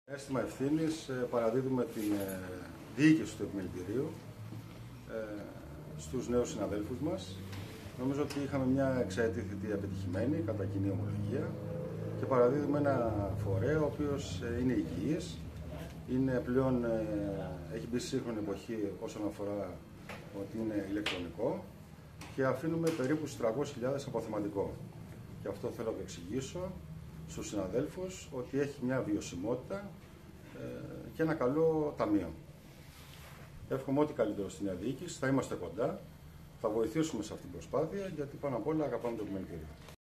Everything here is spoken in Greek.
Αίσθημα ευθύνης παραδίδουμε την διοίκηση του επιμελητηρίου στους νέους συναδέλφους μας. Νομίζω ότι είχαμε μια εξαετή θητεία επιτυχημένη κατά κοινή ομολογία και παραδίδουμε ένα φορέα ο οποίος είναι υγιής, πλέον έχει μπει στη σύγχρονη εποχή όσον αφορά ότι είναι ηλεκτρονικό και αφήνουμε περίπου στους 300.000 αποθεματικό. Και αυτό θέλω να εξηγήσω στους συναδέλφους ότι έχει μια βιωσιμότητα και ένα καλό ταμείο. Εύχομαι ό,τι καλύτερο στην νέα διοίκηση, θα είμαστε κοντά, θα βοηθήσουμε σε αυτή την προσπάθεια γιατί πάνω απ' όλα αγαπάμε το επιμελητήριο.